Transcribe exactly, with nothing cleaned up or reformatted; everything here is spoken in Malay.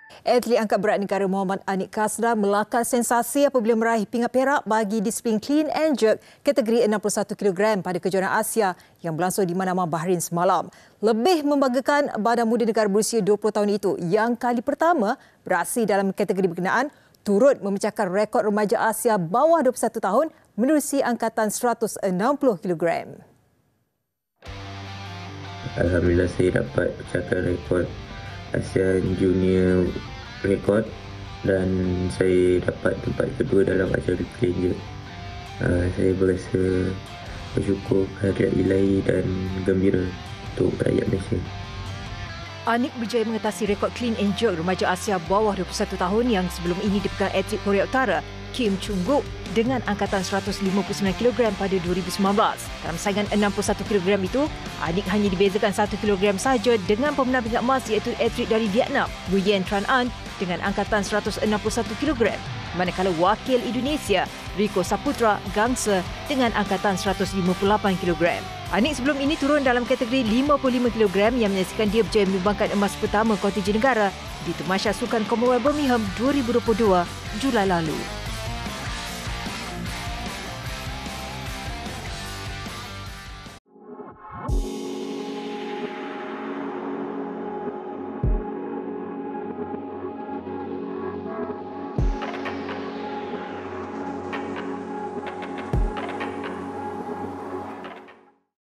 Atlet angkat berat negara Muhammad Anik Kasra melakar sensasi apabila meraih pingat perak bagi disiplin clean and jerk kategori enam puluh satu kilogram pada kejuaraan Asia yang berlangsung di Manama, Bahrain semalam. Lebih membanggakan, badan muda negara berusia dua puluh tahun itu yang kali pertama beraksi dalam kategori berkenaan turut memecahkan rekod remaja Asia bawah dua puluh satu tahun menerusi angkatan seratus enam puluh kilogram. Alhamdulillah saya dapat pecahkan rekod ASEAN Junior rekod dan saya dapat tempat kedua dalam acara clean jerk. Uh, saya berasa bersyukur kehadirat ilahi dan gembira untuk rakyat Malaysia. Anik berjaya mengatasi rekod clean and jerk remaja Asia bawah dua puluh satu tahun yang sebelum ini dipegang atlet Korea Utara Kim Chung-guk dengan angkatan seratus lima puluh sembilan kilogram pada dua ribu sembilan belas. Dalam saingan enam puluh satu kilogram itu, Anik hanya dibezakan satu kilogram sahaja dengan pemenang pingat emas iaitu atlet dari Vietnam, Nguyen Tran An dengan angkatan seratus enam puluh satu kilogram. Manakala wakil Indonesia, Riko Saputra Gangsa dengan angkatan seratus lima puluh lapan kilogram. Anik sebelum ini turun dalam kategori lima puluh lima kilogram yang menyaksikan dia berjaya menyumbangkan emas pertama kontingen negara di Tamasya Sukan Commonwealth Birmingham dua ribu dua puluh dua Julai lalu.